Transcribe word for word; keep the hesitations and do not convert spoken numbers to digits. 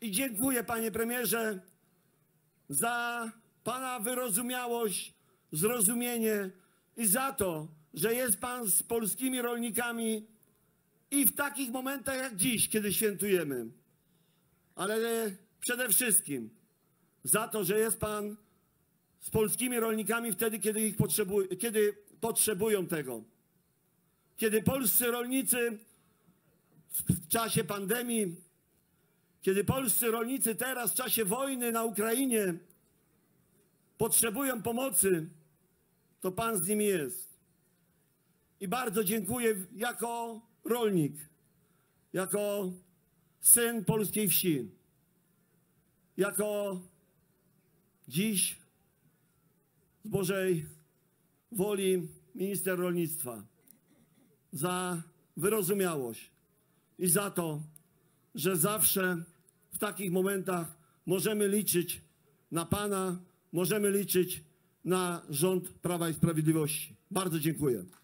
i dziękuję, panie premierze, za pana wyrozumiałość, zrozumienie i za to, że jest pan z polskimi rolnikami i w takich momentach jak dziś, kiedy świętujemy. Ale przede wszystkim za to, że jest pan z polskimi rolnikami wtedy, kiedy ich potrzebują, kiedy potrzebują tego. Kiedy polscy rolnicy w czasie pandemii, kiedy polscy rolnicy teraz w czasie wojny na Ukrainie potrzebują pomocy, to pan z nimi jest. I bardzo dziękuję jako rolnik, jako syn polskiej wsi, jako dziś z Bożej woli minister rolnictwa, za wyrozumiałość i za to, że zawsze w takich momentach możemy liczyć na pana, możemy liczyć na rząd Prawa i Sprawiedliwości. Bardzo dziękuję.